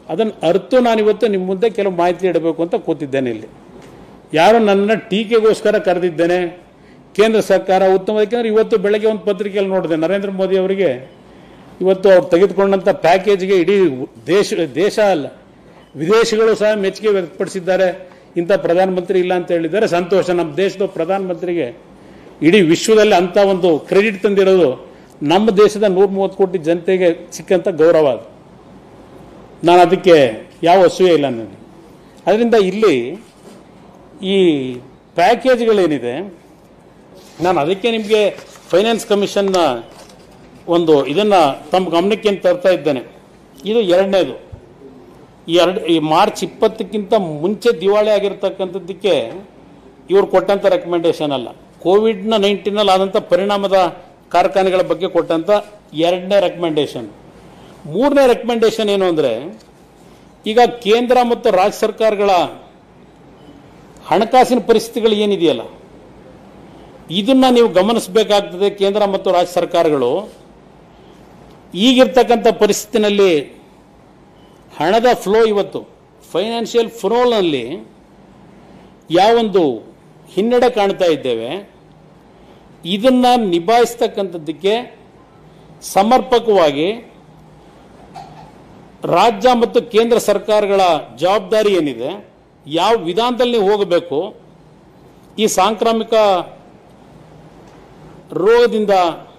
ಅದನ್ನು ಅರ್ಥ ನಾನಿವತ್ತು ನಿಮ್ಮ ಮುಂದೆ ಕೆಲವು ಮಾಹಿತಿ ಇಡಬೇಕು ಅಂತ ಕೂತಿದ್ದೇನೆ. ಇಲ್ಲಿ ಯಾರು ನನ್ನನ್ನು ಟೀಕೆಗೋಸ್ಕರ ಕರೆದಿದ್ದೇನೆ. ಕೇಂದ್ರ ಸರ್ಕಾರ ಉತ್ತಮ, ಯಾಕೆಂದರೆ ಇವತ್ತು ಬೆಳಗ್ಗೆ ಒಂದು ಪತ್ರಿಕೆಯಲ್ಲಿ ನೋಡಿದೆ, ನರೇಂದ್ರ ಮೋದಿ ಅವರಿಗೆ ಇವತ್ತು ಅವ್ರು ತೆಗೆದುಕೊಂಡಂಥ ಪ್ಯಾಕೇಜ್ಗೆ ಇಡೀ ದೇಶ ಅಲ್ಲ ವಿದೇಶಗಳು ಸಹ ಮೆಚ್ಚುಗೆ ವ್ಯಕ್ತಪಡಿಸಿದ್ದಾರೆ. ಇಂಥ ಪ್ರಧಾನಮಂತ್ರಿ ಇಲ್ಲ ಅಂತ ಹೇಳಿದ್ದಾರೆ. ಸಂತೋಷ. ನಮ್ಮ ದೇಶದ ಪ್ರಧಾನಮಂತ್ರಿಗೆ ಇಡೀ ವಿಶ್ವದಲ್ಲಿ ಅಂಥ ಒಂದು ಕ್ರೆಡಿಟ್ ತಂದಿರೋದು ನಮ್ಮ ದೇಶದ 130 ಕೋಟಿ ಜನತೆಗೆ ಸಿಕ್ಕಂಥ ಗೌರವ ಅದು. ನಾನು ಅದಕ್ಕೆ ಯಾವ ಅಸೂಯೆ ಇಲ್ಲ ನನಗೆ. ಅದರಿಂದ ಇಲ್ಲಿ ಈ ಪ್ಯಾಕೇಜ್ಗಳೇನಿದೆ, ನಾನು ಅದಕ್ಕೆ ನಿಮಗೆ ಫೈನಾನ್ಸ್ ಕಮಿಷನ್ನ ಒಂದು ಇದನ್ನು ತಮ್ಮ ಗಮನಕ್ಕೆ ಏನು ತರ್ತಾ ಇದ್ದೇನೆ. ಇದು ಎರಡನೇದು. ಈ ಮಾರ್ಚ್ 20ಕ್ಕಿಂತ ಮುಂಚೆ ದಿವಾಳಿ ಆಗಿರ್ತಕ್ಕಂಥದ್ದಕ್ಕೆ ಇವರು ಕೊಟ್ಟಂಥ ರೆಕಮೆಂಡೇಶನ್ ಅಲ್ಲ, ಕೋವಿಡ್-19 ಆದಂಥ ಪರಿಣಾಮದ ಕಾರ್ಖಾನೆಗಳ ಬಗ್ಗೆ ಕೊಟ್ಟಂಥ ಎರಡನೇ ರೆಕಮೆಂಡೇಶನ್. ಮೂರನೇ ರೆಕಮೆಂಡೇಶನ್ ಏನು ಅಂದರೆ, ಈಗ ಕೇಂದ್ರ ಮತ್ತು ರಾಜ್ಯ ಸರ್ಕಾರಗಳ ಹಣಕಾಸಿನ ಪರಿಸ್ಥಿತಿಗಳು ಏನಿದೆಯಲ್ಲ, ಇದನ್ನು ನೀವು ಗಮನಿಸಬೇಕಾಗ್ತದೆ. ಕೇಂದ್ರ ಮತ್ತು ರಾಜ್ಯ ಸರ್ಕಾರಗಳು ಈಗಿರ್ತಕ್ಕಂಥ ಪರಿಸ್ಥಿತಿನಲ್ಲಿ ಹಣದ ಫ್ಲೋ, ಇವತ್ತು ಫೈನಾನ್ಷಿಯಲ್ ಫ್ಲೋನಲ್ಲಿ ಯಾವೊಂದು ಹಿನ್ನಡೆ ಕಾಣ್ತಾ ಇದ್ದೇವೆ, ಇದನ್ನು ನಿಭಾಯಿಸ್ತಕ್ಕಂಥದ್ದಕ್ಕೆ ಸಮರ್ಪಕವಾಗಿ ರಾಜ್ಯ ಮತ್ತು ಕೇಂದ್ರ ಸರ್ಕಾರಗಳ ಜವಾಬ್ದಾರಿ ಏನಿದೆ, ಯಾವ ವಿಧಾನದಲ್ಲಿ ನೀವು ಹೋಗಬೇಕು, ಈ ಸಾಂಕ್ರಾಮಿಕ ರೋಗದಿಂದ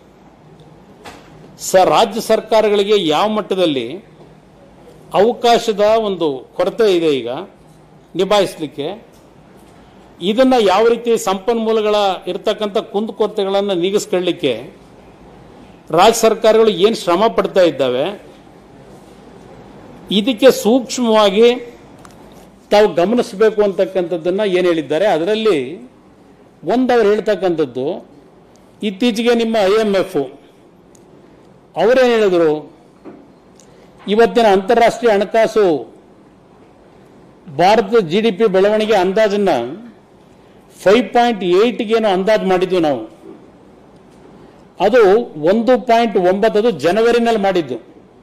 ರಾಜ್ಯ ಸರ್ಕಾರಗಳಿಗೆ ಯಾವ ಮಟ್ಟದಲ್ಲಿ ಅವಕಾಶದ ಒಂದು ಕೊರತೆ ಇದೆ ಈಗ ನಿಭಾಯಿಸಲಿಕ್ಕೆ, ಇದನ್ನು ಯಾವ ರೀತಿ ಸಂಪನ್ಮೂಲಗಳ ಇರತಕ್ಕಂಥ ಕುಂದುಕೊರತೆಗಳನ್ನು ನೀಗಿಸ್ಕೊಳ್ಳಿಕ್ಕೆ ರಾಜ್ಯ ಸರ್ಕಾರಗಳು ಏನು ಶ್ರಮ ಪಡ್ತಾ ಇದ್ದಾವೆ, ಇದಕ್ಕೆ ಸೂಕ್ಷ್ಮವಾಗಿ ತಾವು ಗಮನಿಸಬೇಕು ಅಂತಕ್ಕಂಥದ್ದನ್ನು ಏನು ಹೇಳಿದ್ದಾರೆ. ಅದರಲ್ಲಿ ಅವರು ಹೇಳ್ತಕ್ಕಂಥದ್ದು, ಇತ್ತೀಚೆಗೆ ನಿಮ್ಮ IMF ಅವರೇನು ಹೇಳಿದರು, ಇವತ್ತಿನ ಅಂತಾರಾಷ್ಟ್ರೀಯ ಹಣಕಾಸು ಭಾರತದ GDP ಬೆಳವಣಿಗೆ ಅಂದಾಜನ್ನು 5.8ಗೇನು ಅಂದಾಜು ಮಾಡಿದ್ವಿ ನಾವು. ಅದು 1.9 ಅದು ಜನವರಿನಲ್ಲಿ ಮಾಡಿದ್ದು.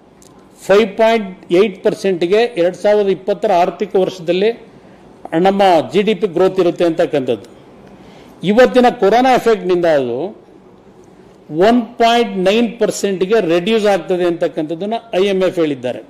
5.8%ಗೆ 2020 ಆರ್ಥಿಕ ವರ್ಷದಲ್ಲಿ ನಮ್ಮ GDP ಗ್ರೋತ್ ಇರುತ್ತೆ ಅಂತಕ್ಕಂಥದ್ದು. ಇವತ್ತಿನ ಕೊರೋನಾ ಎಫೆಕ್ಟ್ನಿಂದ ಅದು 1.9%ಗೆ ರೆಡ್ಯೂಸ್ ಆಗ್ತದೆ ಅಂತಕ್ಕಂಥದ್ದನ್ನು IMF ಹೇಳಿದ್ದಾರೆ.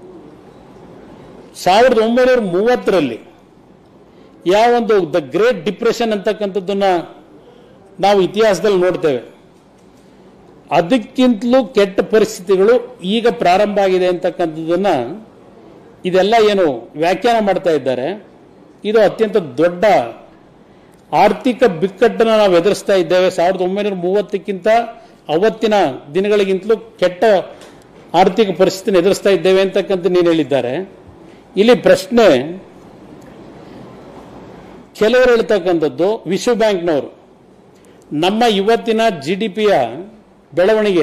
1930ರಲ್ಲಿ ಯಾವೊಂದು ದ ಗ್ರೇಟ್ ಡಿಪ್ರೆಷನ್ ಅಂತಕ್ಕಂಥದ್ದನ್ನು ನಾವು ಇತಿಹಾಸದಲ್ಲಿ ನೋಡ್ತೇವೆ, ಅದಕ್ಕಿಂತಲೂ ಕೆಟ್ಟ ಪರಿಸ್ಥಿತಿಗಳು ಈಗ ಪ್ರಾರಂಭ ಆಗಿದೆ ಅಂತಕ್ಕಂಥದ್ದನ್ನು ಇದೆಲ್ಲ ಏನು ವ್ಯಾಖ್ಯಾನ ಮಾಡ್ತಾ ಇದ್ದಾರೆ. ಇದು ಅತ್ಯಂತ ದೊಡ್ಡ ಆರ್ಥಿಕ ಬಿಕ್ಕಟ್ಟನ್ನು ನಾವು ಎದುರಿಸ್ತಾ ಇದ್ದೇವೆ. 1930ಕ್ಕಿಂತ ಅವತ್ತಿನ ದಿನಗಳಿಗಿಂತಲೂ ಕೆಟ್ಟ ಆರ್ಥಿಕ ಪರಿಸ್ಥಿತಿನ ಎದುರಿಸ್ತಾ ಇದ್ದೇವೆ ಅಂತಕ್ಕಂಥ ನೀನು ಹೇಳಿದ್ದಾರೆ. ಇಲ್ಲಿ ಪ್ರಶ್ನೆ, ಕೆಲವರು ಹೇಳ್ತಕ್ಕಂಥದ್ದು, ವಿಶ್ವ ಬ್ಯಾಂಕ್ನವರು ನಮ್ಮ ಇವತ್ತಿನ GDPಯ ಬೆಳವಣಿಗೆ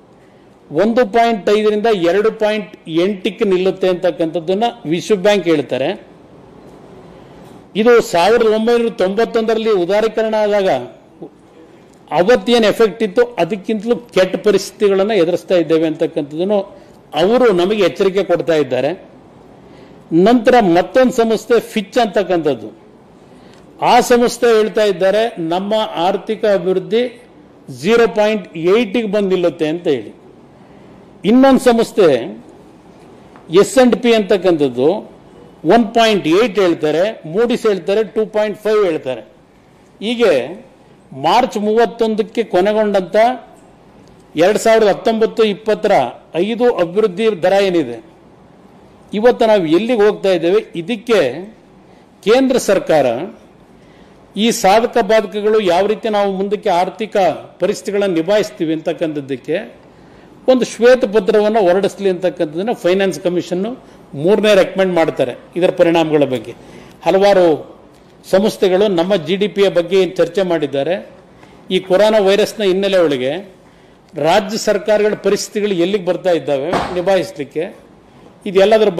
1.5ರಿಂದ 2.8ಕ್ಕೆ ನಿಲ್ಲುತ್ತೆ ಅಂತಕ್ಕಂಥದ್ದನ್ನು ವಿಶ್ವ ಬ್ಯಾಂಕ್ ಹೇಳ್ತಾರೆ. ಇದು 1991ರಲ್ಲಿ ಉದಾರೀಕರಣ ಆದಾಗ ಅವತ್ತೇನು ಎಫೆಕ್ಟ್ ಇತ್ತು, ಅದಕ್ಕಿಂತಲೂ ಕೆಟ್ಟ ಪರಿಸ್ಥಿತಿಗಳನ್ನು ಎದುರಿಸ್ತಾ ಇದ್ದೇವೆ ಅಂತಕ್ಕಂಥದ್ದನ್ನು ಅವರು ನಮಗೆ ಎಚ್ಚರಿಕೆ ಕೊಡ್ತಾ ಇದ್ದಾರೆ. ನಂತರ ಮತ್ತೊಂದು ಸಂಸ್ಥೆ ಫಿಚ್ ಅಂತಕ್ಕಂಥದ್ದು, ಆ ಸಂಸ್ಥೆ ಹೇಳ್ತಾ ಇದ್ದಾರೆ ನಮ್ಮ ಆರ್ಥಿಕ ಅಭಿವೃದ್ಧಿ 0.8ಗೆ ಬಂದು ನಿಲ್ಲುತ್ತೆ ಅಂತ ಹೇಳಿ. ಇನ್ನೊಂದು ಸಂಸ್ಥೆ S&P ಅಂತಕ್ಕಂಥದ್ದು 1.8 ಹೇಳ್ತಾರೆ, ಮೂಡಿಸ್ ಹೇಳ್ತಾರೆ 2.5 ಹೇಳ್ತಾರೆ. ಹೀಗೆ ಮಾರ್ಚ್ 31ಕ್ಕೆ ಕೊನೆಗೊಂಡಂತ 2019-20ರ 5 ಅಭಿವೃದ್ಧಿ ದರ ಏನಿದೆ, ಇವತ್ತು ನಾವು ಎಲ್ಲಿಗೆ ಹೋಗ್ತಾ ಇದ್ದೇವೆ, ಇದಕ್ಕೆ ಕೇಂದ್ರ ಸರ್ಕಾರ ಈ ಸಾಧಕ ಬಾಧಕಗಳು ಯಾವ ರೀತಿ ನಾವು ಮುಂದಕ್ಕೆ ಆರ್ಥಿಕ ಪರಿಸ್ಥಿತಿಗಳನ್ನು ನಿಭಾಯಿಸ್ತೀವಿ ಅಂತಕ್ಕಂಥದ್ದಕ್ಕೆ ಒಂದು ಶ್ವೇತಪತ್ರವನ್ನು ಹೊರಡಿಸಲಿ ಅಂತಕ್ಕಂಥದ್ದನ್ನು ಫೈನಾನ್ಸ್ ಕಮಿಷನ್ನು 3ನೇ ರೆಕಮೆಂಡ್ ಮಾಡ್ತಾರೆ. ಇದರ ಪರಿಣಾಮಗಳ ಬಗ್ಗೆ ಹಲವಾರು ಸಂಸ್ಥೆಗಳು ನಮ್ಮ GDPಯ ಬಗ್ಗೆ ಚರ್ಚೆ ಮಾಡಿದ್ದಾರೆ. ಈ ಕೊರೋನಾ ವೈರಸ್ನ ಹಿನ್ನೆಲೆ ಒಳಗೆ ರಾಜ್ಯ ಸರ್ಕಾರಗಳ ಪರಿಸ್ಥಿತಿಗಳು ಎಲ್ಲಿಗೆ ಬರ್ತಾ ಇದ್ದಾವೆ ನಿಭಾಯಿಸಲಿಕ್ಕೆ, ಇದೆಲ್ಲದರ